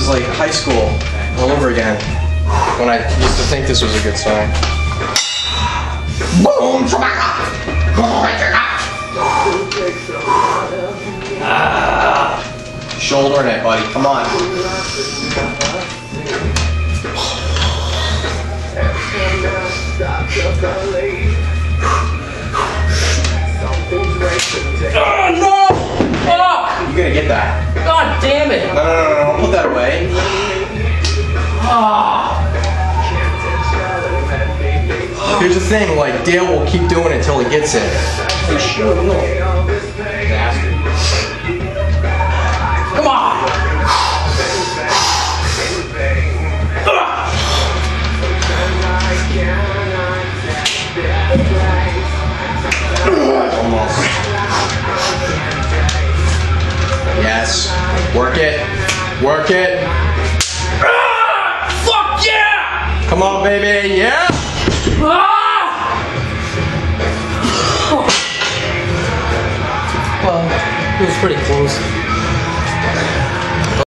like high school all over again. When I used to think this was a good song. Boom! Shouldering it, buddy. Come on. Oh no! Fuck! You gotta get that. God damn it! No. Put that away. Here's the thing, like, Dale will keep doing it until he gets it. Come on! Almost. Yes. Work it. Work it. Fuck yeah! Come on, baby. Yeah! Well, it was pretty close.